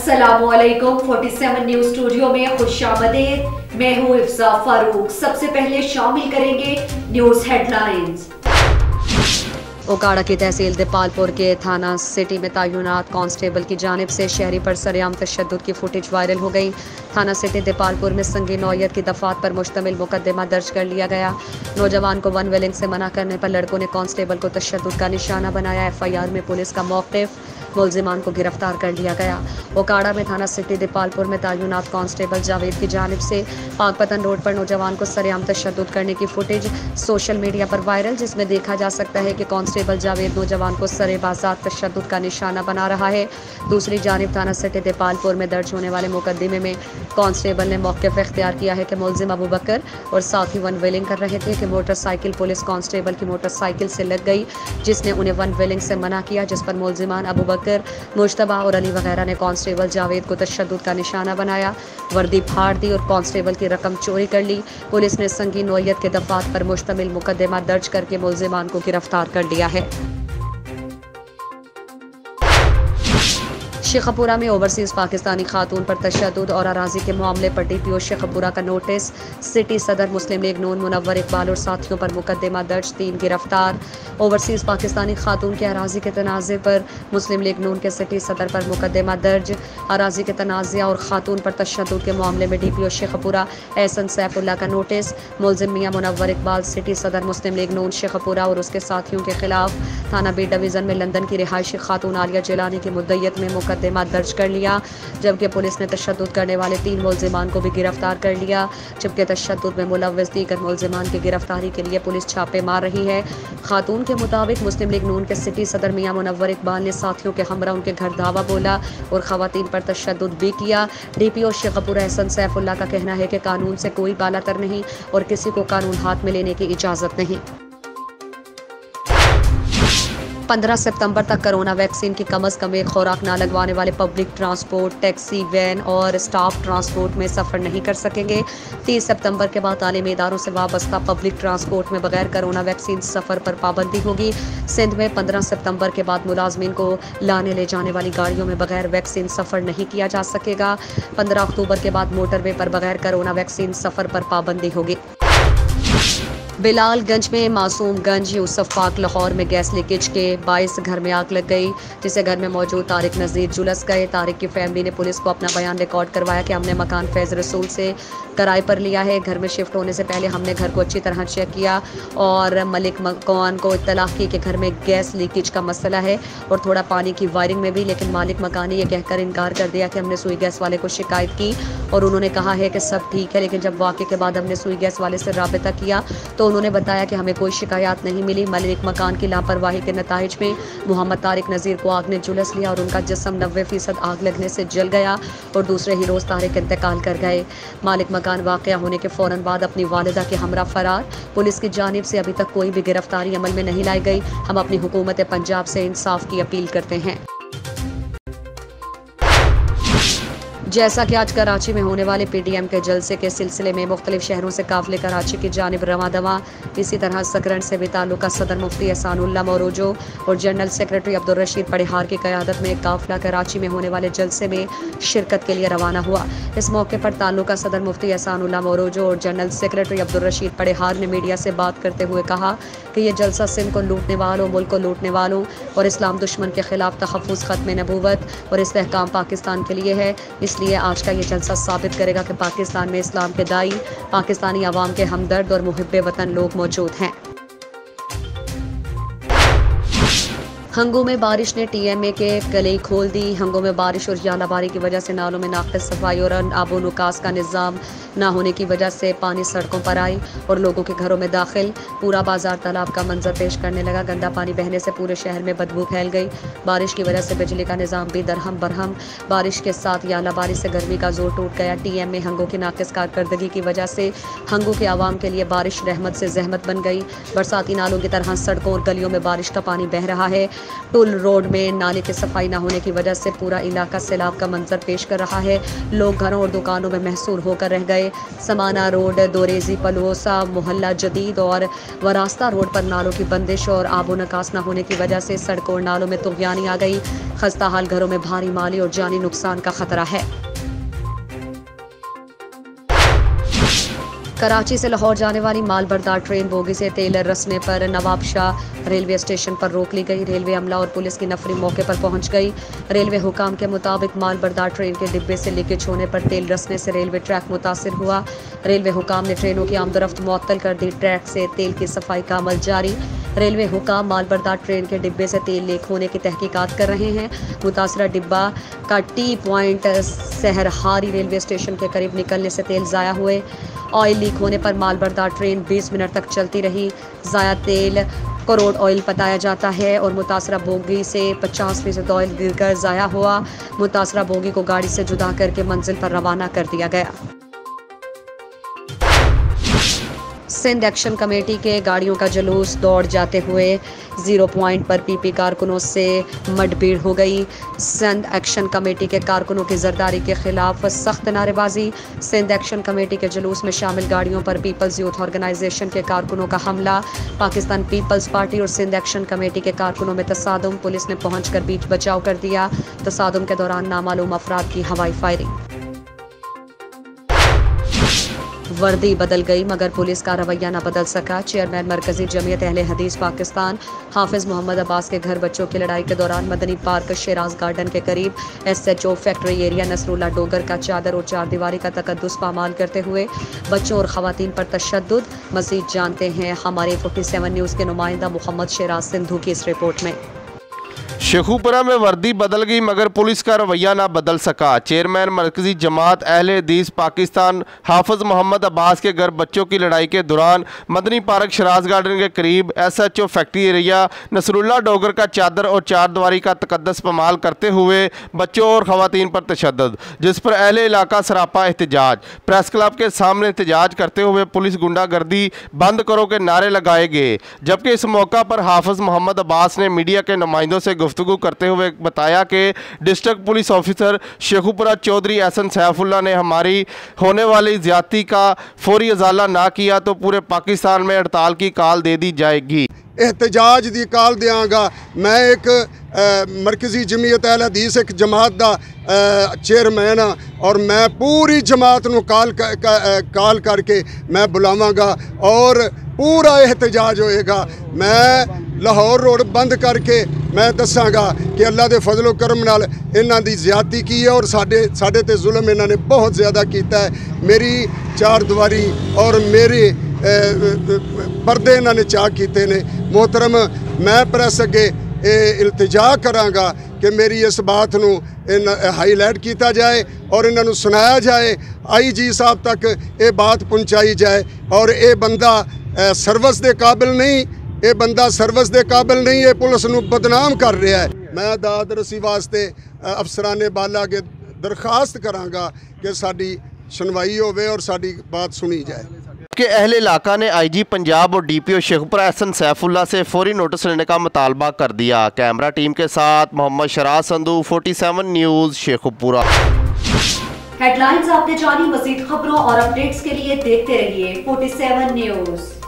अस्सलामुअलैकुम 47 news studio में खुशामदीद। मैं हूँ इफ्जा फारूक। सबसे पहले शामिल करेंगे न्यूज हेडलाइंस। ओकाड़ा की तहसील दीपालपुर के थाना सिटी में तैनात कांस्टेबल की जानिब से शहरी पर सरेआम तशद्दुद की फुटेज वायरल हो गई। थाना सिटी दीपालपुर में संगीन नौयत की दफात पर मुश्तमिल मुकदमा दर्ज कर लिया गया। नौजवान को वन वेलिंग से मना करने पर लड़कों ने कांस्टेबल को तशद्दुद का निशाना बनाया। FIR में पुलिस का मौक़िफ़, मुलजिमान को गिरफ्तार कर लिया गया। ओकाड़ा में थाना सिटी दीपालपुर में तैनात कांस्टेबल जावेद की जानिब से पाकपतन रोड पर नौजवान को सरेआम तशद्दुद करने की फुटेज सोशल मीडिया पर वायरल, जिसमें देखा जा सकता है कि कांस्टेबल जावेद नौजवान को सरेबाज़ात तशद्दुद का निशाना बना रहा है। दूसरी जानिब थाना सिटी दीपालपुर में दर्ज होने वाले मुकदमे में कांस्टेबल ने मौक़िफ़ इख्तियार किया है कि मुलजिम अबू बकर और साथी वन वेलिंग कर रहे थे कि मोटरसाइकिल पुलिस कांस्टेबल की मोटरसाइकिल से लग गई, जिसने उन्हें वन वेलिंग से मना किया, जिस पर मुलजिमान अबू बकर, मुश्तबा और अली वगैरह ने कांस्टेबल जावेद को तशद्दुद का निशाना बनाया, वर्दी फाड़ दी और कांस्टेबल की रकम चोरी कर ली। पुलिस ने संगीन नौयत के दफात पर मुश्तमिल मुकदमा दर्ज करके मुलजिमान को गिरफ्तार कर लिया है। शेखपुरा में ओवरसीज़ पाकिस्तानी खातून पर तशद्दुद और अराजी के मामले पर DPO शेखपुरा का नोटिस। सिटी सदर मुस्लिम लीग नून मुनव्वर इकबाल और साथियों पर मुकदमा दर्ज, 3 गिरफ्तार। ओवरसीज़ पाकिस्तानी खातून के अराजी के तनाज़े पर मुस्लिम लीग नून के सिटी सदर पर मुकदमा दर्ज। अराजी के तनाज़ा और खातून पर तशद्दुद के मामले में DPO शेखपुरा एहसन सैफुल्लाह का नोटिस। मुलजिम मियां मुनव्वर इकबाल सिटी सदर मुस्लिम लीग नून शेखपुरा और उसके साथियों के खिलाफ थाना B डिवीज़न में लंदन की रिहायशी खातून आलिया जिलानी की मुद्दत में मुकदमा दर्ज कर लिया, जबकि पुलिस ने तशद्दुद करने वाले 3 मुलजिमान को भी गिरफ्तार कर लिया। जबकि तशद्दुद में मुलव्वस दीगर मुलजिमान की गिरफ्तारी के लिए पुलिस छापे मार रही है। खातून के मुताबिक मुस्लिम लीग नून के सिटी सदर मियां मुनव्वर इकबाल ने साथियों के हमरा उनके घर धावा बोला और खवातीन पर तशद्दुद भी किया। DPO शेखपुरा एहसन सैफुल्लाह का कहना है कि कानून से कोई बालातर नहीं और किसी को कानून हाथ में लेने की इजाज़त नहीं। 15 सितंबर तक कोरोना वैक्सीन की कम अज़ कम एक खुराक ना लगवाने वाले पब्लिक ट्रांसपोर्ट, टैक्सी, वैन और स्टाफ ट्रांसपोर्ट में सफ़र नहीं कर सकेंगे। 30 सितंबर के बाद तालीमी इदारों से वाबस्ता पब्लिक ट्रांसपोर्ट में बगैर कोरोना वैक्सीन सफ़र पर पाबंदी होगी। सिंध में 15 सितंबर के बाद मुलाजमीन को लाने ले जाने वाली गाड़ियों में बगैर वैक्सीन सफ़र नहीं किया जा सकेगा। 15 अक्टूबर के बाद मोटरवे पर बगैर कोरोना वैक्सीन सफ़र पर पाबंदी होगी। बिलालगंज में मासूमगंज यूसुफ पार्क लाहौर में गैस लीकेज के 22 घर में आग लग गई, जिससे घर में मौजूद तारिक नज़ीर झुलस गए। तारिक की फैमिली ने पुलिस को अपना बयान रिकॉर्ड करवाया कि हमने मकान फैज़ रसूल से किराए पर लिया है। घर में शिफ्ट होने से पहले हमने घर को अच्छी तरह चेक किया और मलिक मकान को इत्तला की कि घर में गैस लीकेज का मसला है और थोड़ा पानी की वायरिंग में भी, लेकिन मालिक मकान ने यह कहकर इनकार कर दिया कि हमने सुई गैस वाले को शिकायत की और उन्होंने कहा है कि सब ठीक है। लेकिन जब वाक़े के बाद हमने सुई गैस वाले से राबिता किया तो उन्होंने बताया कि हमें कोई शिकायत नहीं मिली। मालिक मकान की लापरवाही के नताइज में मोहम्मद तारिक नज़ीर को आग ने झुलस लिया और उनका जिस्म 90% आग लगने से जल गया और दूसरे ही रोज़ तारिक इंतकाल कर गए। मालिक मकान वाक़या होने के फ़ौरन बाद अपनी वालिदा के हमरा फरार। पुलिस की जानिब से अभी तक कोई भी गिरफ्तारी अमल में नहीं लाई गई। हम अपनी हुकूमत पंजाब से इंसाफ की अपील करते हैं। जैसा कि आज कराची में होने वाले PDM के जलसे के सिलसिले में मुख्तलिफ शहरों से काफ़िले कराची की जानिब रवां दवा, इसी तरह सकरन से भी ताल्लुका सदर मुफ्ती एहसानुल्लाह मौरोजो और जनरल सेक्रेटरी अब्दुल रशीद पड़ेहार की क़यादत में एक काफ़िला कराची में होने वाले जलसे में शिरकत के लिए रवाना हुआ। इस मौके पर ताल्लुका सदर मुफ्ती एहसानुल्लाह मौरोजो और जनरल सेक्रेटरी अब्दुल रशीद पड़ेहार ने मीडिया से बात करते हुए कहा कि यह जलसा सिंध को लूटने वालों, मुल्क को लूटने वालों और इस्लाम दुश्मन के खिलाफ तहफ़्फ़ुज़, ख़त्म नबूवत और इस्तेहकाम पाकिस्तान के लिए है। इसलिए आज का ये जलसा साबित करेगा कि पाकिस्तान में इस्लाम के दाई, पाकिस्तानी अवाम के हमदर्द और मुहिब्बे वतन लोग मौजूद हैं। हंगू में बारिश ने TMA के गले खोल दी। हंगू में बारिश और यालाबारी की वजह से नालों में नाक़िस सफाई और आबो निकास का निज़ाम ना होने की वजह से पानी सड़कों पर आई और लोगों के घरों में दाखिल। पूरा बाजार तालाब का मंजर पेश करने लगा। गंदा पानी बहने से पूरे शहर में बदबू फैल गई। बारिश की वजह से बिजली का निज़ाम भी दरहम बरहम। बारिश के साथ यालाबारी से गर्मी का जोर टूट गया। TMA हंगू की नाक़िस कारकर्दगी की वजह से हंगू के आवाम के लिए बारिश रहमत से जहमत बन गई। बरसाती नालों की तरह सड़कों और गलियों में बारिश का पानी बह रहा है। टुल रोड में नाले की सफाई न होने की वजह से पूरा इलाका सैलाब का मंजर पेश कर रहा है। लोग घरों और दुकानों में महसूर होकर रह गए। गए। समाना रोड, दोरेजी पलोसा, मोहल्ला जदीद और वरास्ता रोड पर नालों की बंदिश और आबो नकास न होने की वजह से सड़कों और नालों में तुगयानी आ गई। खस्ता हाल घरों में भारी माली और जानी नुकसान का खतरा है। कराची से लाहौर जाने वाली मालबरदार ट्रेन बोगी से तेल रसने पर नवाब शाह रेलवे स्टेशन पर रोक ली गई। रेलवे अमला और पुलिस की नफरी मौके पर पहुंच गई। रेलवे हुकाम के मुताबिक मालबरदार ट्रेन के डिब्बे से लीकेज होने पर तेल रसने से रेलवे ट्रैक मुतासिर हुआ। रेलवे हुकाम ने ट्रेनों की आमदरफ्त मुअत्तल कर दी। ट्रैक से तेल की सफाई का अमल जारी। रेलवे हुकाम मालबरदार ट्रेन के डिब्बे से तेल लीक होने की तहकीकात कर रहे हैं। मुतासरा डिब्बा का टी पॉइंट सहरहारी रेलवे स्टेशन के करीब निकलने से तेल ज़ाया हुए। ऑयल लीक होने पर मालबरदार ट्रेन 20 मिनट तक चलती रही। ज़ाया तेल करोड़ ऑयल बताया जाता है और मुतासरा बोगी से 50% ऑयल गिरकर ज़ाया हुआ। मुतासरा बोगी को गाड़ी से जुदा करके मंजिल पर रवाना कर दिया गया। सिंध एक्शन कमेटी के गाड़ियों का जुलूस दौड़ जाते हुए 0 पॉइंट पर पीपी कारकुनों से मडभीड़ हो गई। सिंध एक्शन कमेटी के कारकुनों की जरदारी के खिलाफ सख्त नारेबाजी। सिंध एक्शन कमेटी के जुलूस में शामिल गाड़ियों पर पीपल्स यूथ ऑर्गेनाइजेशन के कारकुनों का हमला। पाकिस्तान पीपल्स पार्टी और सिंध एक्शन कमेटी के कारकुनों में तसादुम। पुलिस ने पहुंचकर बीच बचाव कर दिया। तसादुम के दौरान नामालूम अफराद की हवाई फायरिंग। वर्दी बदल गई मगर पुलिस का रवैया न बदल सका। चेयरमैन मरकजी जमीयत अहले हदीस पाकिस्तान हाफिज मोहम्मद अब्बास के घर बच्चों की लड़ाई के दौरान मदनी पार्क शेराज गार्डन के करीब SHO factory area Nasrullah Dogar का चादर और चारदीवारी का तकद्दुस पामाल करते हुए बच्चों और खवातीन पर तशद्दुद। मज़ीद जानते हैं हमारे 47 न्यूज़ के नुमाइंदा मोहम्मद शेराज सिंधु की इस रिपोर्ट में। शेखुपुरा में वर्दी बदल गई मगर पुलिस का रवैया ना बदल सका। चेयरमैन मरकजी जमात अहले हदीस पाकिस्तान हाफिज मोहम्मद अब्बास के घर बच्चों की लड़ाई के दौरान मदनी पार्क शराज गार्डन के करीब SHO factory area Nasrullah Dogar का चादर और चारदीवारी का तकद्दुस पामाल करते हुए बच्चों और खवातीन पर तशद्दुद, जिस पर अहले इलाका सरापा एहतजाज। प्रेस क्लब के सामने एहतजाज करते हुए पुलिस गुंडागर्दी बंद करो के नारे लगाए गए। जबकि इस मौका पर हाफिज मोहम्मद अब्बास ने मीडिया के नुमाइंदों से गुफ्तगू करते हुए बताया कि district police officer Sheikhupura Chaudhry Ahsan Saifullah ने हमारी होने वाली ज्यादती का फौरी इजाला ना किया तो पूरे पाकिस्तान में हड़ताल की काल दे दी जाएगी। एहतजाज की काल देंगा। मैं एक मरकजी जमीयत अहले हदीस एक जमात का चेयरमैन हाँ और मैं पूरी जमात नूं काल करके मैं बुलावांगा और पूरा एहतजाज होएगा। मैं लाहौर रोड बंद करके मैं दसांगा कि अल्लाह के फजलो करम नाल इन्हां दी ज़्यादती की है और साडे ते जुल्म इन्हां ने बहुत ज़्यादा किया है। मेरी चारदीवारी और मेरे पर्दे इन्हां ने चाक कीते ने। मोहतरम मैं प्रेस अगे इल्तिजा करांगा कि मेरी इस बात नूं हाईलाइट किया जाए और इन्हां नूं सुनाया जाए। IG साहब तक ये बात पहुँचाई जाए और ये बंदा सर्विस के काबिल नहीं, ये बंदा सर्विस के काबिल नहीं, ये पुलिस नूं बदनाम कर रहा है। मैं दाद रसी वास्ते अफसराने बाला अगे दरखास्त करांगा कि साडी सुनवाई होवे और साडी बात सुनी जाए। के अहले इलाका ने IG पंजाब और DPO शेखुपुरा एहसन सैफुल्लाह से फौरी नोटिस लेने का मुतालबा कर दिया। कैमरा टीम के साथ मोहम्मद शराज संधू, 47 न्यूज़ शेखुपुरा। हेडलाइंस आपने जानी। मज़ीद खबरों और अपडेट्स के लिए देखते रहिए 47 न्यूज़।